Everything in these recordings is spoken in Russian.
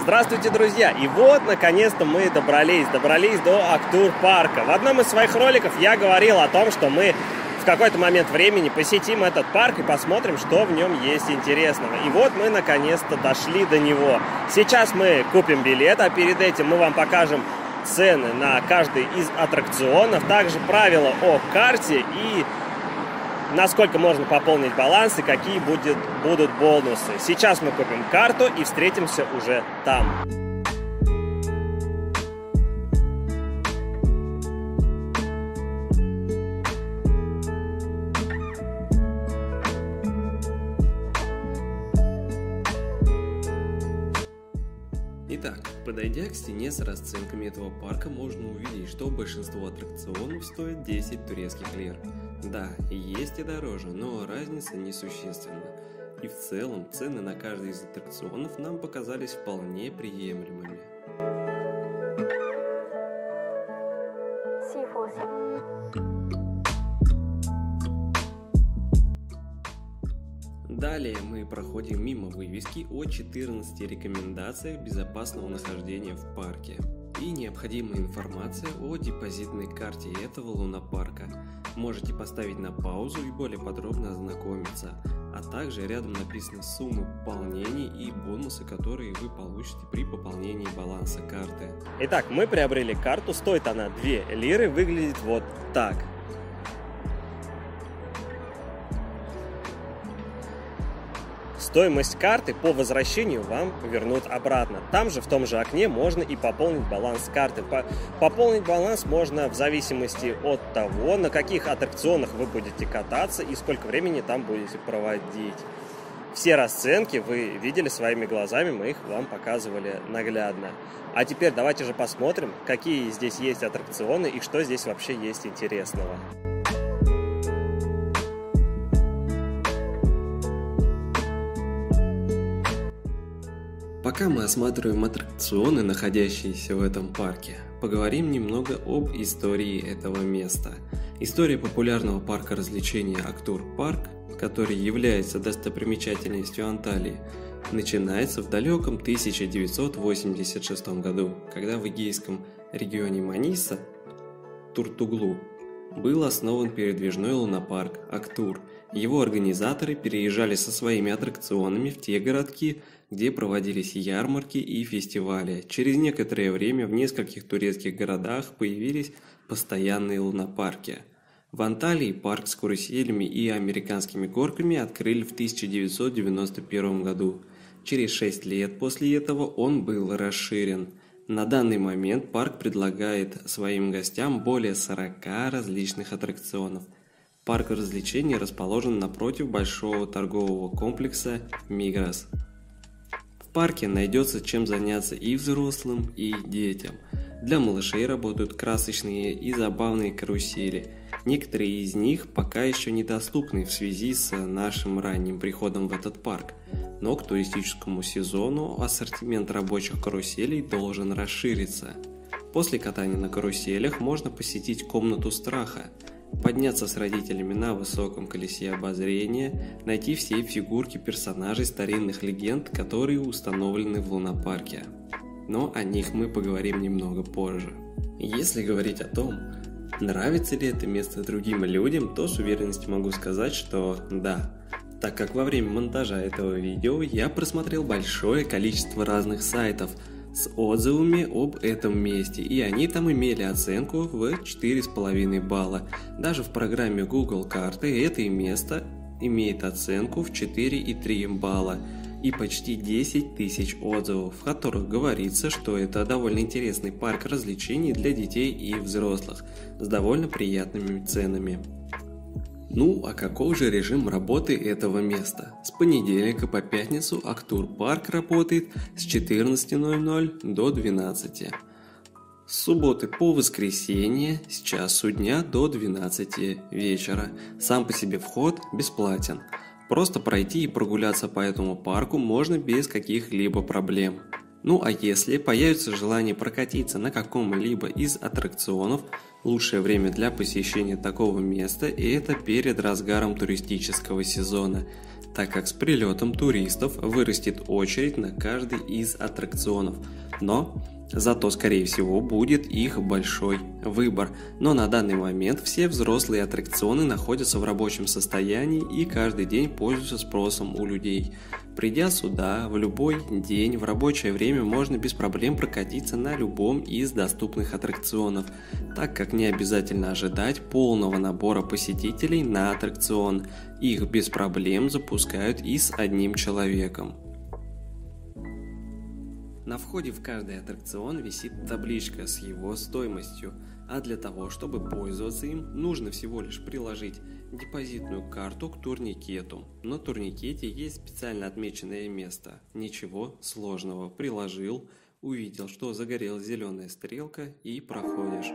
Здравствуйте, друзья! И вот, наконец-то мы добрались до Актур-парка. В одном из своих роликов я говорил о том, что мы в какой-то момент времени посетим этот парк и посмотрим, что в нем есть интересного. И вот мы наконец-то дошли до него. Сейчас мы купим билет, а перед этим мы вам покажем цены на каждый из аттракционов, также правила о карте и насколько можно пополнить баланс и какие будут бонусы. Сейчас мы купим карту и встретимся уже там. Итак, подойдя к стене с расценками этого парка, можно увидеть, что большинство аттракционов стоит 10 турецких лир. Да, есть и дороже, но разница несущественна. И в целом цены на каждый из аттракционов нам показались вполне приемлемыми. Далее мы проходим мимо вывески о 14 рекомендациях безопасного нахождения в парке и необходимая информация о депозитной карте этого лунопарка. Можете поставить на паузу и более подробно ознакомиться, а также рядом написаны суммы пополнений и бонусы, которые вы получите при пополнении баланса карты. Итак, мы приобрели карту, стоит она 2 лиры, выглядит вот так. Стоимость карты по возвращению вам вернут обратно. Там же, в том же окне, можно и пополнить баланс карты. Пополнить баланс можно в зависимости от того, на каких аттракционах вы будете кататься и сколько времени там будете проводить. Все расценки вы видели своими глазами, мы их вам показывали наглядно. А теперь давайте же посмотрим, какие здесь есть аттракционы и что здесь вообще есть интересного. Пока мы осматриваем аттракционы, находящиеся в этом парке, поговорим немного об истории этого места. История популярного парка развлечений Актур-парк, который является достопримечательностью Анталии, начинается в далеком 1986 году, когда в эгейском регионе Маниса, Туртуглу, был основан передвижной лунопарк Актур. Его организаторы переезжали со своими аттракционами в те городки, где проводились ярмарки и фестивали. Через некоторое время в нескольких турецких городах появились постоянные лунопарки. В Анталии парк с каруселями и американскими горками открыли в 1991 году. Через 6 лет после этого он был расширен. На данный момент парк предлагает своим гостям более 40 различных аттракционов. Парк развлечений расположен напротив большого торгового комплекса Мигрос. В парке найдется чем заняться и взрослым, и детям. Для малышей работают красочные и забавные карусели. Некоторые из них пока еще недоступны в связи с нашим ранним приходом в этот парк. Но к туристическому сезону ассортимент рабочих каруселей должен расшириться. После катания на каруселях можно посетить комнату страха, подняться с родителями на высоком колесе обозрения, найти все фигурки персонажей старинных легенд, которые установлены в лунопарке. Но о них мы поговорим немного позже. Если говорить о том, нравится ли это место другим людям, то с уверенностью могу сказать, что да. Так как во время монтажа этого видео я просмотрел большое количество разных сайтов с отзывами об этом месте, и они там имели оценку в 4,5 балла. Даже в программе Google карты это место имеет оценку в 4,3 балла и почти 10 тысяч отзывов, в которых говорится, что это довольно интересный парк развлечений для детей и взрослых с довольно приятными ценами. Ну, а каков же режим работы этого места? С понедельника по пятницу Актур-парк работает с 14:00 до 12. С субботы по воскресенье с часу дня до 12 вечера. Сам по себе вход бесплатен. Просто пройти и прогуляться по этому парку можно без каких-либо проблем. Ну а если появится желание прокатиться на каком-либо из аттракционов, лучшее время для посещения такого места – это перед разгаром туристического сезона. так как с прилетом туристов вырастет очередь на каждый из аттракционов. Но зато, скорее всего, будет их большой выбор. Но на данный момент все взрослые аттракционы находятся в рабочем состоянии и каждый день пользуются спросом у людей. Придя сюда в любой день в рабочее время можно без проблем прокатиться на любом из доступных аттракционов, так как не обязательно ожидать полного набора посетителей на аттракцион. Их без проблем запускают и с одним человеком. На входе в каждый аттракцион висит табличка с его стоимостью, а для того, чтобы пользоваться им, нужно всего лишь приложить депозитную карту к турникету. На турникете есть специально отмеченное место. Ничего сложного. Приложил, увидел, что загорелась зеленая стрелка и проходишь.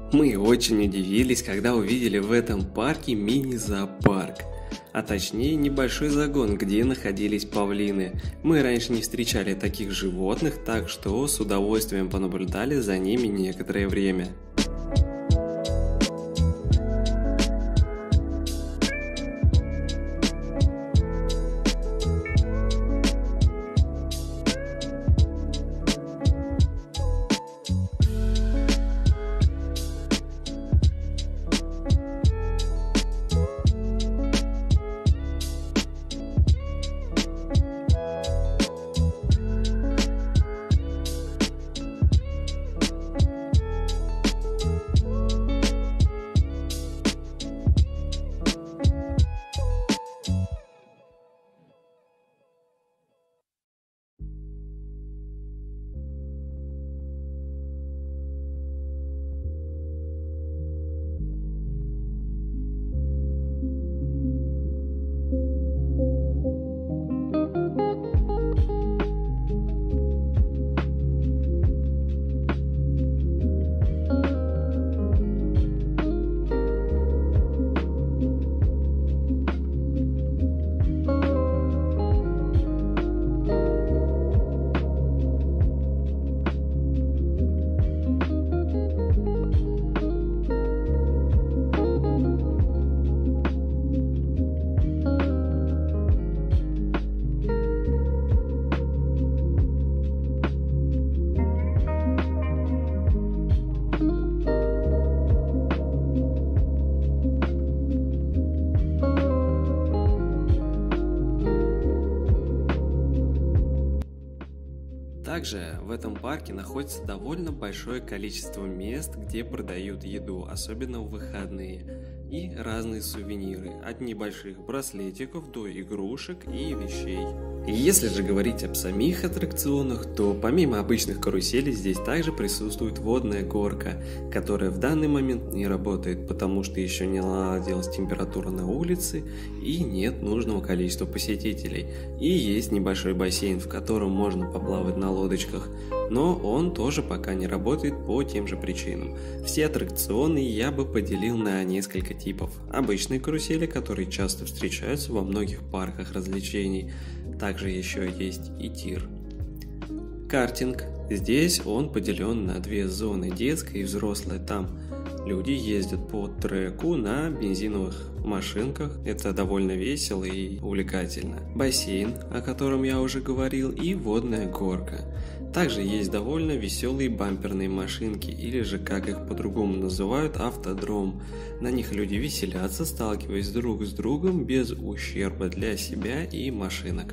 Мы очень удивились, когда увидели в этом парке мини-зоопарк. А точнее небольшой загон, где находились павлины. Мы раньше не встречали таких животных, так что с удовольствием понаблюдали за ними некоторое время. Также в этом парке находится довольно большое количество мест, где продают еду, особенно в выходные, и разные сувениры, от небольших браслетиков до игрушек и вещей. Если же говорить об самих аттракционах, то помимо обычных каруселей здесь также присутствует водная горка, которая в данный момент не работает, потому что еще не наладилась температура на улице и нет нужного количества посетителей. И есть небольшой бассейн, в котором можно поплавать на лодочках, но он тоже пока не работает по тем же причинам. Все аттракционы я бы поделил на несколько типов. Обычные карусели, которые часто встречаются во многих парках развлечений. Также еще есть и тир. Картинг. Здесь он поделен на две зоны, детская и взрослая. Там люди ездят по треку на бензиновых машинках. Это довольно весело и увлекательно. Бассейн, о котором я уже говорил, и водная горка. Также есть довольно веселые бамперные машинки, или же, как их по-другому называют, автодром. На них люди веселятся, сталкиваясь друг с другом без ущерба для себя и машинок.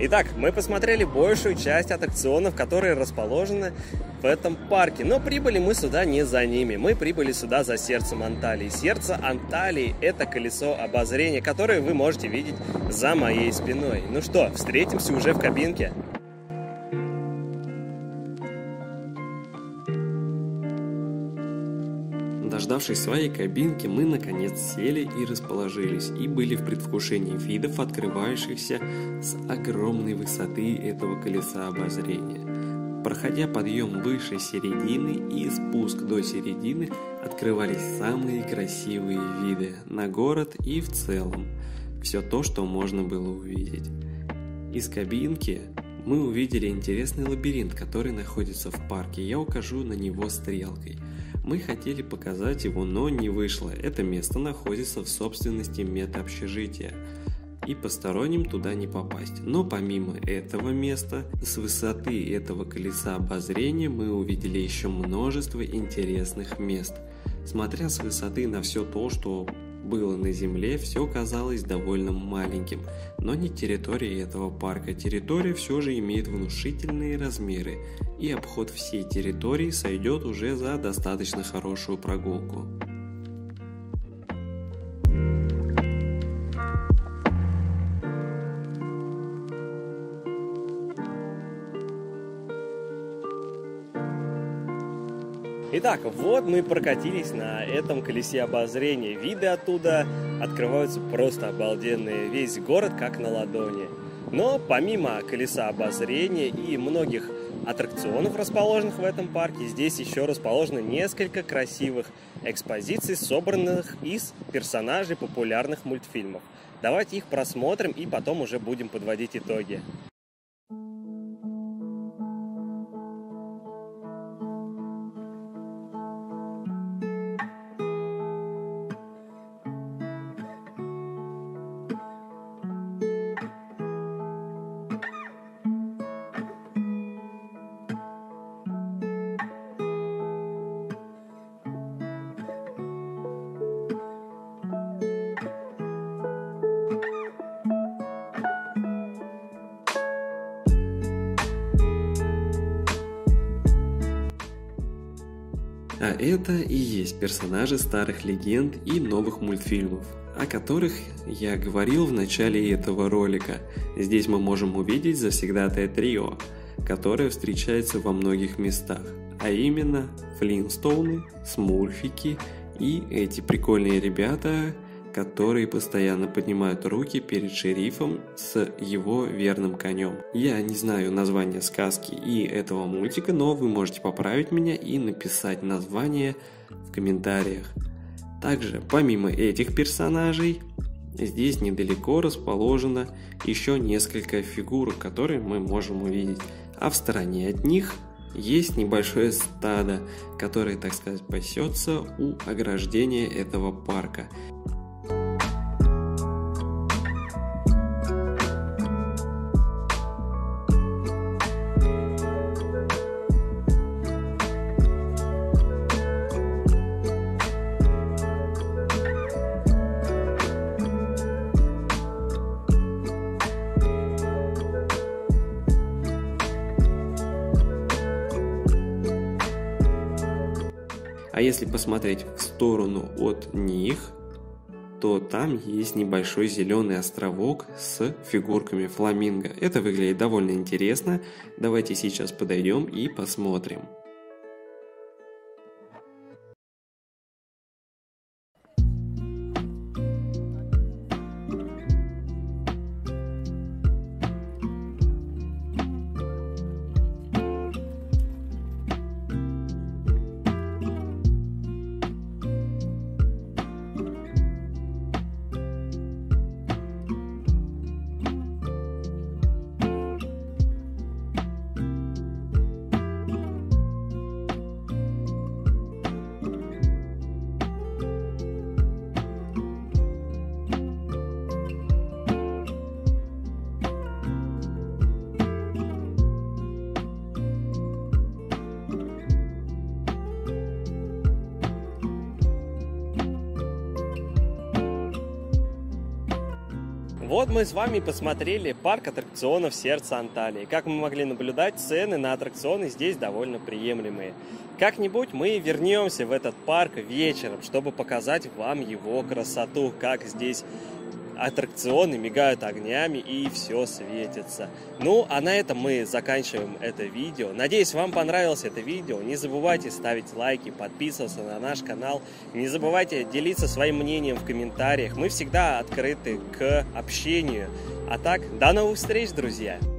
Итак, мы посмотрели большую часть аттракционов, которые расположены в этом парке. Но прибыли мы сюда не за ними. Мы прибыли сюда за сердцем Анталии. Сердце Анталии – это колесо обозрения, которое вы можете видеть за моей спиной. Ну что, встретимся уже в кабинке. Дождавшись своей кабинки, мы наконец сели и расположились, и были в предвкушении видов, открывающихся с огромной высоты этого колеса обозрения. Проходя подъем выше середины и спуск до середины, открывались самые красивые виды на город и в целом. Все то, что можно было увидеть. Из кабинки мы увидели интересный лабиринт, который находится в парке. Я укажу на него стрелкой. Мы хотели показать его, но не вышло. Это место находится в собственности медобщежития, и посторонним туда не попасть. Но помимо этого места, с высоты этого колеса обозрения мы увидели еще множество интересных мест. Смотря с высоты на все то, что было на земле, все казалось довольно маленьким, но не территория этого парка. Территория все же имеет внушительные размеры, и обход всей территории сойдет уже за достаточно хорошую прогулку. Итак, вот мы прокатились на этом колесе обозрения. Виды оттуда открываются просто обалденные. Весь город как на ладони. Но помимо колеса обозрения и многих аттракционов, расположенных в этом парке, здесь еще расположено несколько красивых экспозиций, собранных из персонажей популярных мультфильмов. Давайте их просмотрим и потом уже будем подводить итоги. А это и есть персонажи старых легенд и новых мультфильмов, о которых я говорил в начале этого ролика. Здесь мы можем увидеть завсегдатое трио, которое встречается во многих местах, а именно Флинстоуны, Смурфики и эти прикольные ребята, которые постоянно поднимают руки перед шерифом с его верным конем. Я не знаю название сказки и этого мультика, но вы можете поправить меня и написать название в комментариях. Также, помимо этих персонажей, здесь недалеко расположено еще несколько фигурок, которые мы можем увидеть. А в стороне от них есть небольшое стадо, которое, так сказать, пасется у ограждения этого парка. А если посмотреть в сторону от них, то там есть небольшой зеленый островок с фигурками фламинго. Это выглядит довольно интересно. Давайте сейчас подойдем и посмотрим. Вот мы с вами посмотрели парк аттракционов «Сердце Анталии». Как мы могли наблюдать, цены на аттракционы здесь довольно приемлемые. Как-нибудь мы вернемся в этот парк вечером, чтобы показать вам его красоту, как здесь аттракционы мигают огнями и все светится. Ну, а на этом мы заканчиваем это видео. Надеюсь, вам понравилось это видео. Не забывайте ставить лайки, подписываться на наш канал. Не забывайте делиться своим мнением в комментариях. Мы всегда открыты к общению. А так, до новых встреч, друзья!